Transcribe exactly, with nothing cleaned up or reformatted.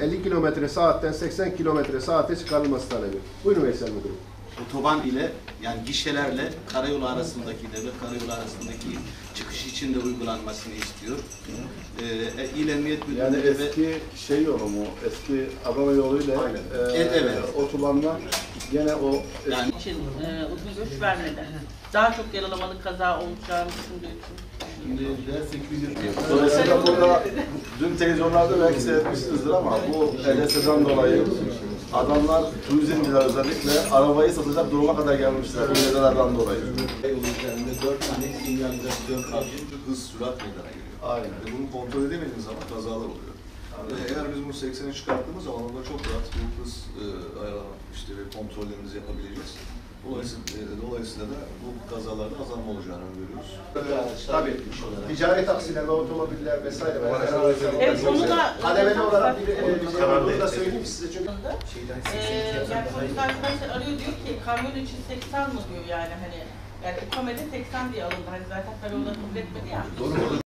elli kilometre saatten seksen kilometre saate çıkarılması talebi. Buyurun Veysel Müdürüm. Otoban ile yani gişelerle karayolu arasındaki, devlet karayolu arasındaki çıkış için de uygulanmasını istiyor. Ee, İl Emniyet Müdürlüğü yani ve eski şey yolu mu, eski Adana yoluyla e, evet, evet. otobanla gene o yani için e, uzun görüş vermedi. Daha çok yaralamalı kaza olacağını düşündüğü için. şimdi de sekiz yüz dolayısıyla burada dün televizyonlarda belki seyretmişsinizdir ama bu H D S'den dolayı adamlar turizmciler özellikle arabayı satacak duruma kadar gelmişler bu nedenlerden dolayı. Yol üzerinde dört tane sinyalizasyon karşılıklı hız sürat meydana geliyor. Aynen. Ve bunu kontrol edemediğimiz zaman kazalar oluyor. Ve eğer biz bunu seksene çıkarttığımız zaman onda çok rahat bu hız e, ayarlama işte ve kontrollerimizi yapabileceğiz. Dolayısıyla, e, dolayısıyla da bu kazalarda azalma olacağını öngörüyoruz. Tabii. Ticari taksiler ve otomobiller vesaire. Evet, onu da Kademeli olarak bir e, da söyleyeyim size çünkü. Ee, yani polis arkadaşlar arıyor diyor ki kamyon için seksen mı diyor yani hani yani İKAME'de seksen diye alındı hani zaten karayolda kabul etmedi ya. Doğru.